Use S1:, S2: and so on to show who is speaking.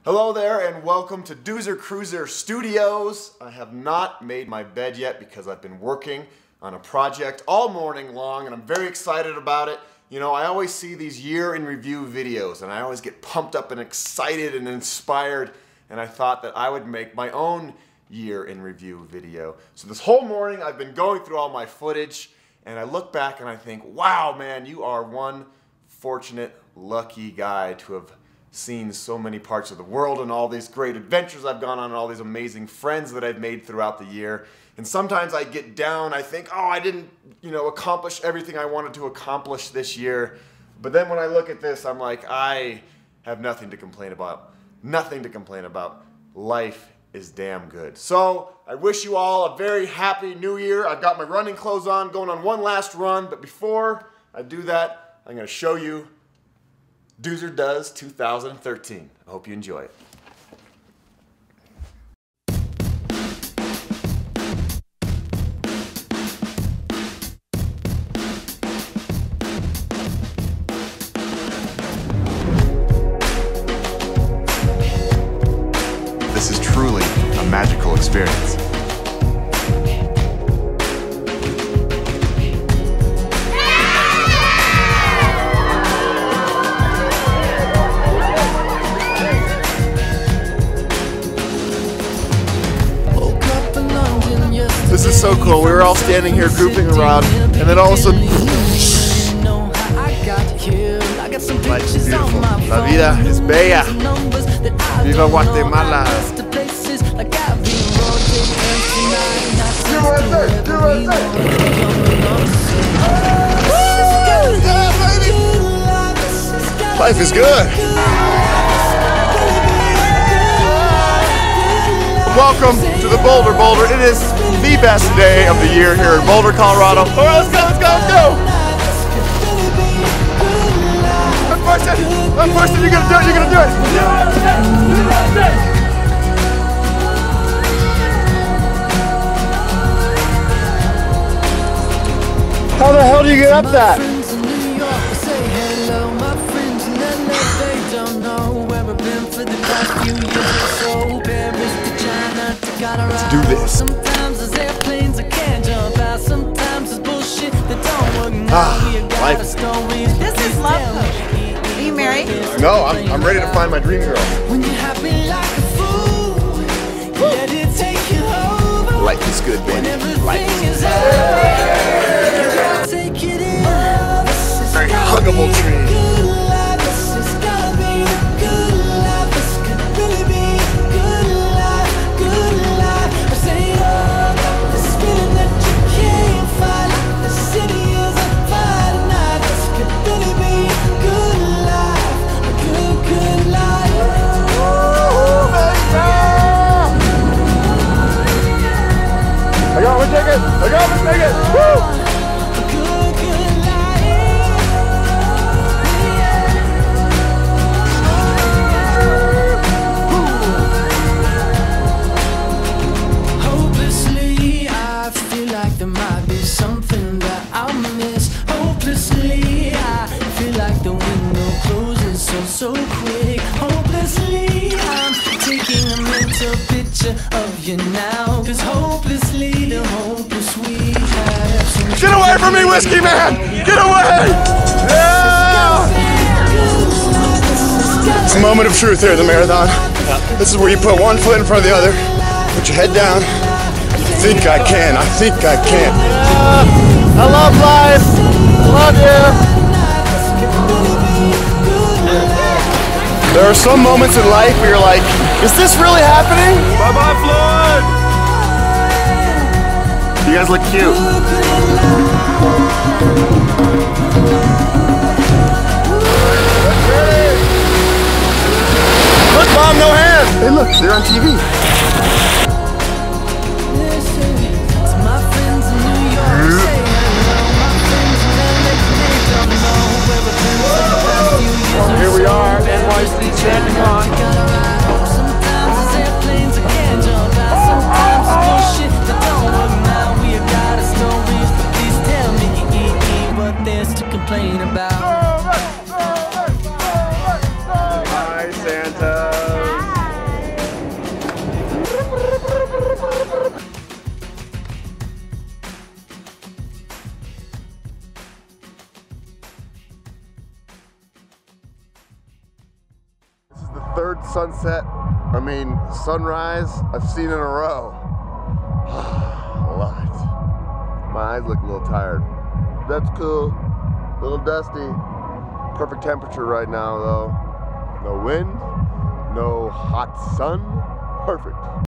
S1: Hello there and welcome to Duzer Cruiser Studios. I have not made my bed yet because I've been working on a project all morning long and I'm very excited about it. You know, I always see these year in review videos and I always get pumped up and excited and inspired, and I thought that I would make my own year in review video. So this whole morning I've been going through all my footage and I look back and I think, wow man, you are one fortunate, lucky guy to have seen so many parts of the world and all these great adventures I've gone on and all these amazing friends that I've made throughout the year. And sometimes I get down, I think, oh, I didn't, accomplish everything I wanted to accomplish this year. But then when I look at this, I'm like, I have nothing to complain about. Nothing to complain about. Life is damn good. So I wish you all a very happy new year. I've got my running clothes on, going on one last run. But before I do that, I'm going to show you Duzer Does 2013. I hope you enjoy it. This is truly a magical experience. This is so cool. We were all standing here grouping around, and then all of a sudden, life is beautiful. La vida es bella. Viva Guatemala. Life is good. Welcome to the Boulder. It is the best day of the year here in Boulder, Colorado. All right, let's go. I'm pushing. You're gonna do it. How the hell do you get up that? Let's do this. Sometimes there's airplanes I can't jump out. Sometimes it's bullshit that don't work. Life.
S2: This is love coach. Are you married?
S1: No, I'm ready to find my dream girl.
S2: When you're happy like a fool, let it take you over.
S1: Life is good, baby. Life is good. Very huggable tree. I got it, take it! Woo! Hopelessly, I feel like there might be something that I'll miss. Hopelessly, I feel like the window closes so quick. Hopelessly, I'm taking a mental picture of you now. 'Cause hopelessly, the hopeless we have. Get away from me, whiskey man! Get away! Yeah! It's a moment of truth here at the marathon. This is where you put one foot in front of the other, put your head down. I think I can. Yeah. I love life. I love you. There are some moments in life where you're like, is this really happening? Bye-bye, Floyd! You guys look cute. Look, Mom, no hands! Hey, look, they're on TV. Here we are, NYC standing on. Complain about. Hi, Santa. third sunrise I've seen in a row. Love it. My eyes look a little tired. That's cool. A little dusty. Perfect temperature right now though. No wind, no hot sun. Perfect.